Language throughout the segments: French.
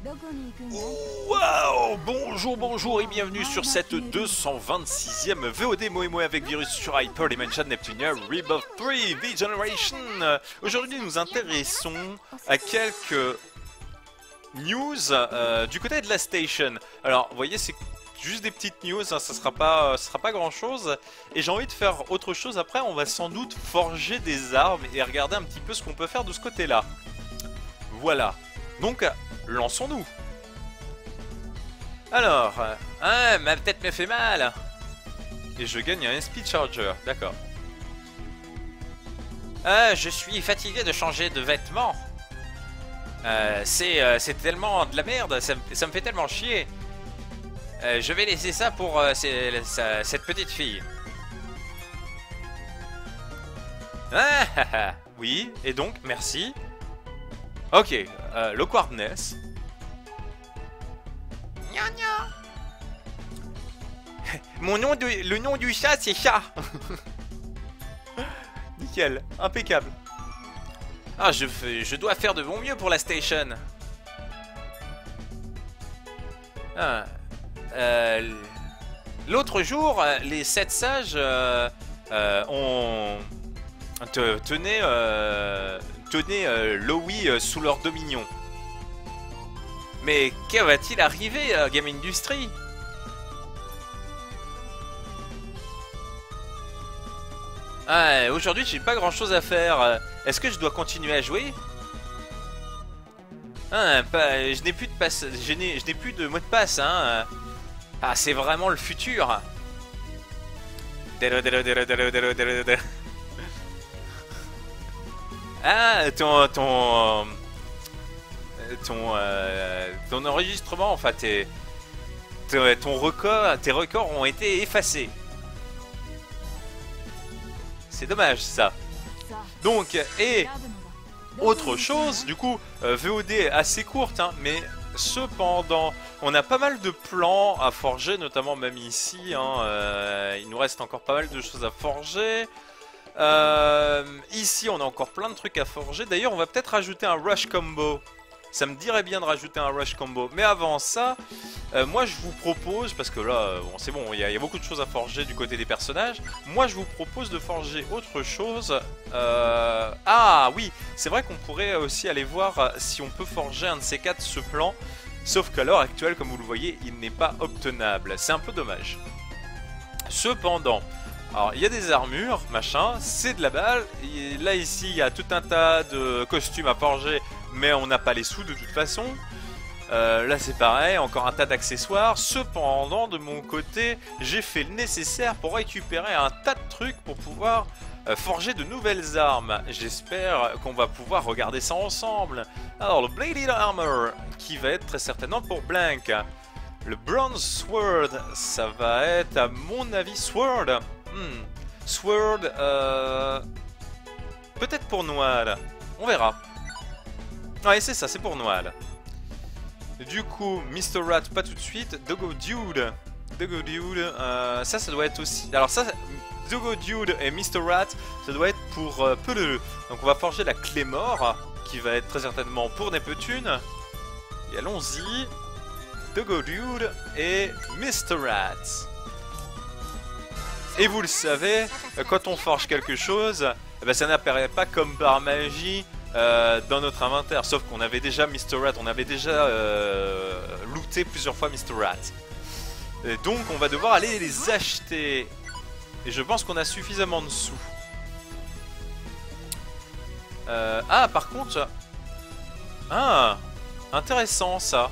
Wow, bonjour, bonjour et bienvenue sur cette 226e VOD Moe avec Virus sur Hyper Dimension Neptunia Rebirth 3 V-Generation. Aujourd'hui nous nous intéressons à quelques news du côté de la station. Alors vous voyez, c'est juste des petites news, hein, ça sera pas grand chose. Et j'ai envie de faire autre chose. Après on va sans doute forger des armes et regarder un petit peu ce qu'on peut faire de ce côté là. Voilà, donc lançons-nous. Alors, ma tête me fait mal. Et je gagne un SP Charger, d'accord. Je suis fatigué de changer de vêtements. C'est tellement de la merde, ça me fait tellement chier. Je vais laisser ça pour cette petite fille. Oui, et donc, merci. Ok, le Quartness. Le nom du chat, c'est chat. Nickel, impeccable. Ah, je dois faire de mon mieux pour la station. L'autre jour, les 7 sages tenaient Lowy sous leur dominion. Mais que va-t-il arriver à Game Industry? Aujourd'hui j'ai pas grand chose à faire. Est-ce que je dois continuer à jouer? Je n'ai plus de passe, je n'ai plus de mot de passe, hein. Ah, c'est vraiment le futur. Ah, ton enregistrement, enfin tes records ont été effacés. C'est dommage ça. Donc, et autre chose, du coup, VOD assez courte, hein, mais cependant, on a pas mal de plans à forger, notamment même ici, hein, il nous reste encore pas mal de choses à forger. Ici, on a encore plein de trucs à forger. D'ailleurs, on va peut-être rajouter un rush combo. Ça me dirait bien de rajouter un rush combo. Mais avant ça, moi je vous propose, parce que là, bon, c'est bon, il y a beaucoup de choses à forger du côté des personnages. Moi je vous propose de forger autre chose. Ah oui, c'est vrai qu'on pourrait aussi aller voir si on peut forger un de ces quatre ce plan. Sauf qu'à l'heure actuelle, comme vous le voyez, il n'est pas obtenable. C'est un peu dommage. Cependant, alors il y a des armures, machin, c'est de la balle. Et là ici, il y a tout un tas de costumes à forger. Mais on n'a pas les sous de toute façon. Là c'est pareil, encore un tas d'accessoires. Cependant, de mon côté, j'ai fait le nécessaire pour récupérer un tas de trucs pour pouvoir forger de nouvelles armes. J'espère qu'on va pouvoir regarder ça ensemble. Alors le Bladed Armor, qui va être très certainement pour Blank. Le Bronze Sword, ça va être à mon avis Sword. Sword, peut-être pour Noël. On verra. Ouais, c'est ça, c'est pour Noël. Du coup, Mr. Rat, pas tout de suite. Dogo Dude. Dogo Dude, ça doit être aussi... Alors ça, Dogo Dude et Mr. Rat, ça doit être pour Peleu. Donc on va forger la Claymore, qui va être très certainement pour Neptune. Et allons-y. Dogo Dude et Mr. Rat. Et vous le savez, quand on forge quelque chose, eh ben, ça n'apparaît pas comme par magie dans notre inventaire, sauf qu'on avait déjà Mr. Rat, on avait déjà looté plusieurs fois Mr. Rat. Et donc on va devoir aller les acheter. Et je pense qu'on a suffisamment de sous. Ah, par contre... Ah, intéressant ça.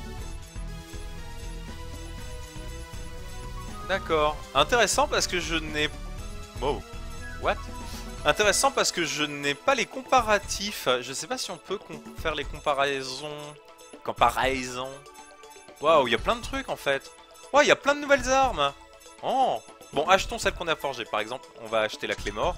D'accord. Intéressant parce que je n'ai... Wow. What? Intéressant parce que je n'ai pas les comparatifs. Je sais pas si on peut faire les comparaisons. Waouh, il y a plein de trucs en fait. Ouais, il y a plein de nouvelles armes. Oh. Bon, achetons celle qu'on a forgée. Par exemple, on va acheter la Claymore.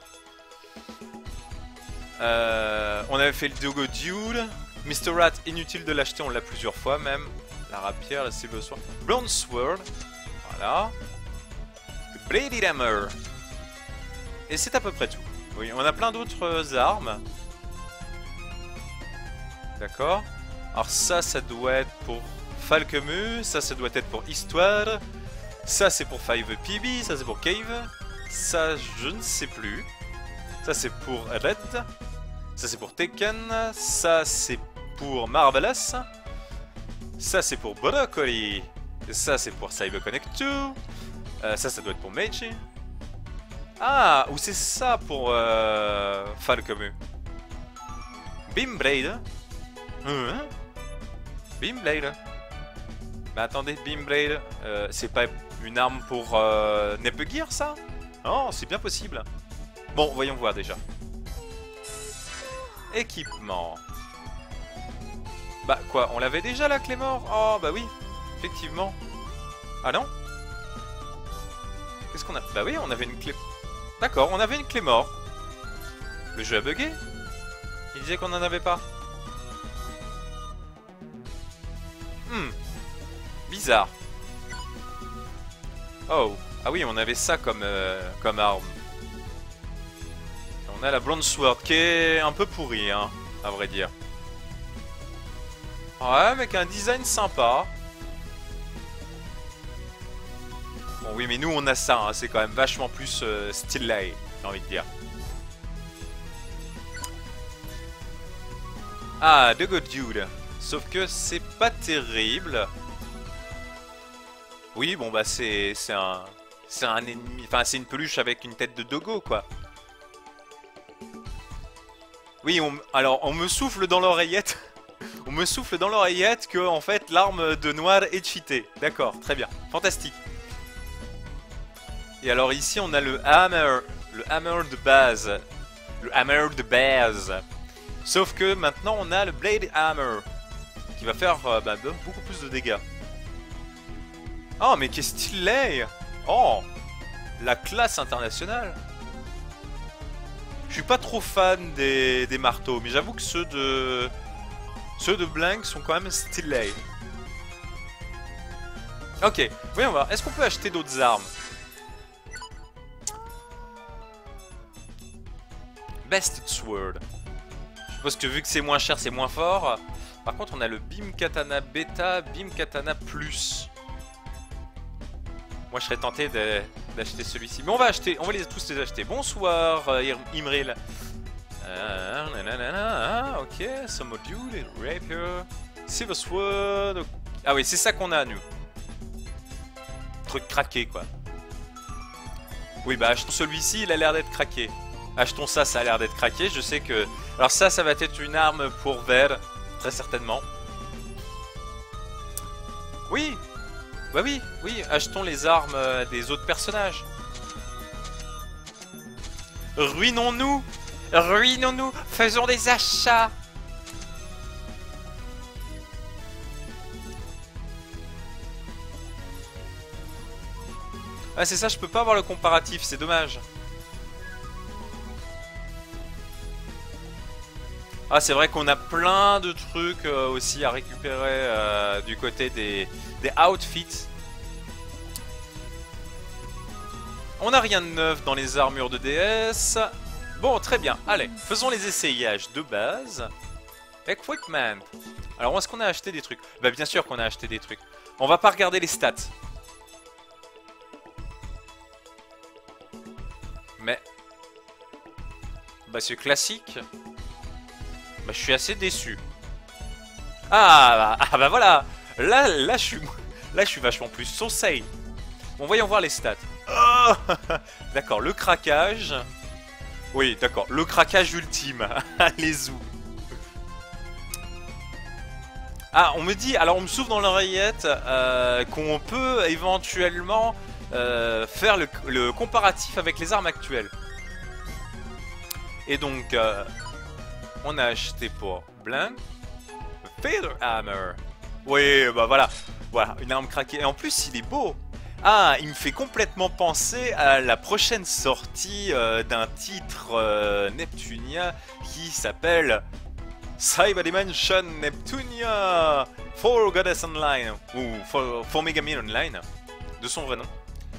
On avait fait le Dogo Dude. Mr. Rat, inutile de l'acheter, on l'a plusieurs fois même. La rapière, la Silver Sword. Bronze Sword. Voilà. The Bladed Hammer. Et c'est à peu près tout. Oui, on a plein d'autres armes. D'accord. Alors ça doit être pour Falkemu, ça doit être pour Histoire, ça c'est pour 5PB, ça c'est pour Cave, ça je ne sais plus, ça c'est pour Red, ça c'est pour Tekken, ça c'est pour Marvelous, ça c'est pour Broccoli, ça c'est pour CyberConnect 2, ça doit être pour Meiji. Ah, ou c'est ça pour Falkemu. Beamblade. Beamblade. Mais attendez, Beamblade, c'est pas une arme pour Nepgear ça? Oh, c'est bien possible. Bon, voyons voir déjà. Équipement. Bah quoi, on l'avait déjà la clé mort? Oh bah oui, effectivement. Ah non? Qu'est-ce qu'on a? Bah oui, on avait une clé... D'accord, on avait une clé mort. Le jeu a bugué? Il disait qu'on en avait pas. Bizarre. Oh, ah oui, on avait ça comme, comme arme. On a la Bronze Sword qui est un peu pourrie, hein, à vrai dire. Ouais, avec un design sympa. Bon, oui, mais nous on a ça, hein, c'est quand même vachement plus stylé, j'ai envie de dire. Ah, The Good Dude. Sauf que c'est pas terrible. Oui, bon bah c'est un ennemi, enfin c'est une peluche avec une tête de dogo quoi. Oui, alors on me souffle dans l'oreillette. On me souffle dans l'oreillette que en fait l'arme de noir est cheatée. D'accord, très bien, fantastique. Et alors ici on a le hammer de base. Le hammer de base. Sauf que maintenant on a le blade hammer. Qui va faire beaucoup plus de dégâts. Oh mais qu'est-ce qu'il est! Oh! La classe internationale! Je suis pas trop fan des marteaux, mais j'avoue que ceux de Blank sont quand même stylés. Ok, voyons voir. Est-ce qu'on peut acheter d'autres armes? Best Sword. Je suppose que vu que c'est moins cher, c'est moins fort. Par contre, on a le Beam Katana Beta, Beam Katana Plus. Moi, je serais tenté d'acheter celui-ci. Mais on va tous les acheter. Bonsoir, Imril. Ok, some module, Rapier, Silver Sword. Ah oui, c'est ça qu'on a, nous. Truc craqué, quoi. Oui, bah, achetons celui-ci, il a l'air d'être craqué. Achetons ça, ça a l'air d'être craqué. Je sais que... Alors ça va être une arme pour vert. Très certainement. Oui. Bah oui, achetons les armes des autres personnages. Ruinons-nous. Ruinons-nous. Faisons des achats. Ah c'est ça, je peux pas avoir le comparatif, c'est dommage. Ah c'est vrai qu'on a plein de trucs aussi à récupérer du côté des outfits. On n'a rien de neuf dans les armures de DS. Bon très bien, allez, faisons les essayages de base. Equipment. Alors où est-ce qu'on a acheté des trucs? Bah bien sûr qu'on a acheté des trucs. On va pas regarder les stats. Mais... Bah c'est classique. Bah je suis assez déçu. Ah bah voilà. Là je suis vachement plus saucé. Bon voyons voir les stats. Oh d'accord, le craquage. Oui d'accord, le craquage ultime. Allez-y. Ah on me dit, alors on me souffle dans l'oreillette qu'on peut éventuellement faire le comparatif avec les armes actuelles. Et donc on a acheté pour Blank Feather Hammer. Oui, bah voilà, une arme craquée. Et en plus, il est beau. Ah, il me fait complètement penser à la prochaine sortie d'un titre Neptunia qui s'appelle Cyber Dimension Neptunia for Goddess Online ou for Megami Online, de son vrai nom.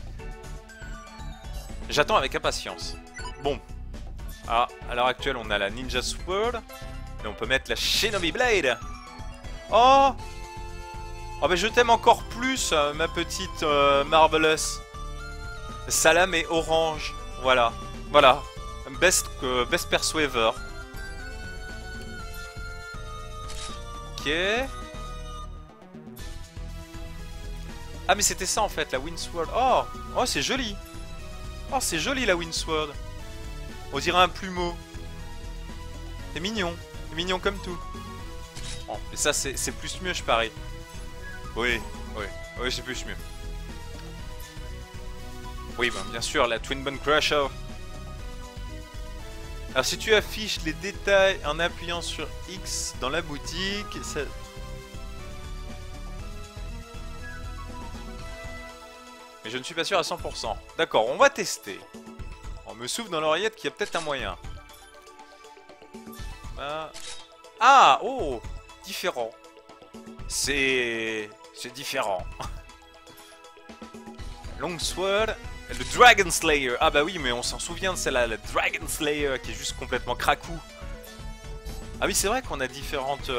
J'attends avec impatience. Bon. Ah, à l'heure actuelle, on a la Ninja Sword. Et on peut mettre la Shinobi Blade. Oh. Oh bah je t'aime encore plus, ma petite Marvelous. Salam et orange. Voilà. Voilà. Best perso ever. Ok. Ah mais c'était ça en fait, la Windsword. Oh, oh c'est joli. Oh c'est joli la Windsword. On dirait un plumeau. C'est mignon. C'est mignon comme tout. Oh, mais ça c'est plus mieux je parie. Oui, oui, oui c'est plus mieux. Oui, bah, bien sûr, la Twin Bone Crusher. Alors si tu affiches les détails en appuyant sur X dans la boutique, ça... Mais je ne suis pas sûr à 100%. D'accord, on va tester. On me souffle dans l'oreillette qu'il y a peut-être un moyen. Ah, oh, différent. C'est différent. Longsword, le Dragon Slayer. Ah bah oui, mais on s'en souvient de celle-là, le Dragon Slayer qui est juste complètement cracou. Ah oui, c'est vrai qu'on a différentes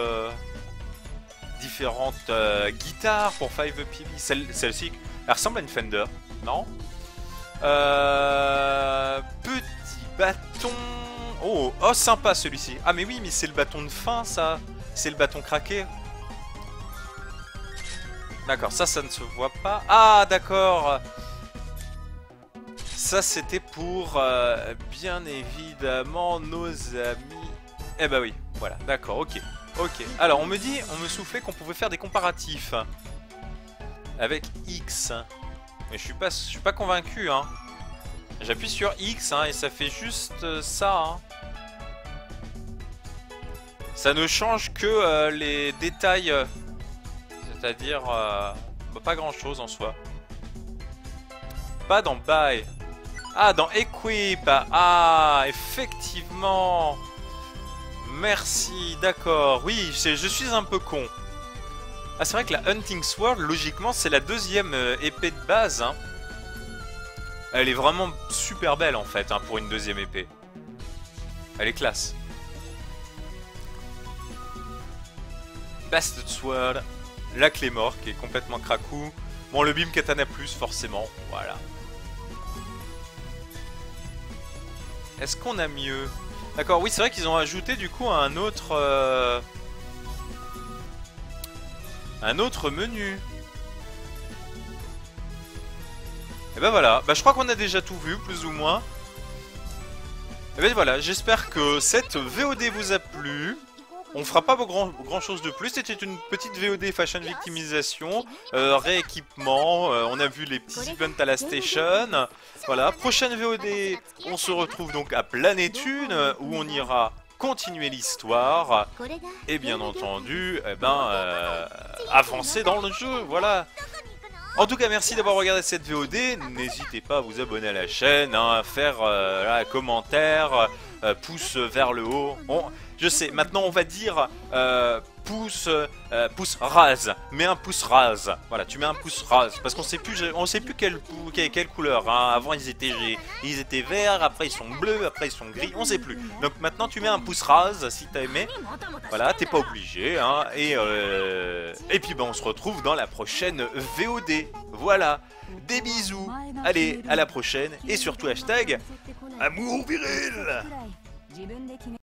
guitares pour 5PB. Celle-ci, elle ressemble à une Fender, non? Petit bâton. Oh, oh sympa celui-ci. Ah mais oui, mais c'est le bâton de fin ça. C'est le bâton craqué. D'accord, ça ne se voit pas. Ah d'accord. Ça c'était pour bien évidemment nos amis. Eh bah oui, voilà, d'accord, ok. Ok. Alors on me soufflait qu'on pouvait faire des comparatifs avec X. Mais je suis pas convaincu hein. J'appuie sur X hein, et ça fait juste ça hein. Ça ne change que les détails, c'est-à-dire pas grand chose en soi. Pas dans Buy. Ah, dans Equip. Ah, effectivement. Merci, d'accord. Oui, je suis un peu con. Ah, c'est vrai que la Hunting Sword, logiquement, c'est la deuxième épée de base. Hein. Elle est vraiment super belle en fait hein, pour une deuxième épée. Elle est classe. Bastard Sword, la Claymore qui est complètement cracou. Bon, le Beam Katana Plus, forcément, voilà. Est-ce qu'on a mieux? D'accord, oui, c'est vrai qu'ils ont ajouté du coup un autre menu. Et ben voilà, bah, je crois qu'on a déjà tout vu, plus ou moins. Et ben voilà, j'espère que cette VOD vous a plu. On fera pas grand chose de plus, c'était une petite VOD fashion victimisation, rééquipement, on a vu les petits events à la station. Voilà, prochaine VOD, on se retrouve donc à Planetune, où on ira continuer l'histoire, et bien entendu, avancer dans le jeu, voilà. En tout cas, merci d'avoir regardé cette VOD, n'hésitez pas à vous abonner à la chaîne, hein, faire un commentaire, pouce vers le haut. Je sais, maintenant on va dire pouce rase. Mets un pouce rase. Voilà, tu mets un pouce rase. Parce qu'on sait plus quelle couleur. Hein. Avant ils étaient verts, après ils sont bleus, après ils sont gris, on sait plus. Donc maintenant tu mets un pouce rase si t'as aimé. Voilà, t'es pas obligé. Hein. Et puis on se retrouve dans la prochaine VOD. Voilà, des bisous. Allez, à la prochaine. Et surtout hashtag amour viril.